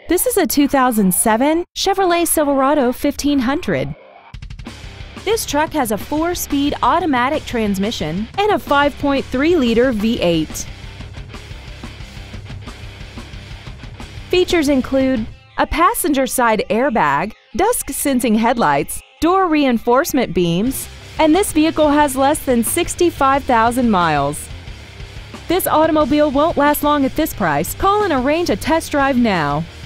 This is a 2007 Chevrolet Silverado 1500. This truck has a 4-speed automatic transmission and a 5.3-liter V8. Features include a passenger side airbag, dusk-sensing headlights, door reinforcement beams, and this vehicle has less than 65,000 miles. This automobile won't last long at this price. Call and arrange a test drive now.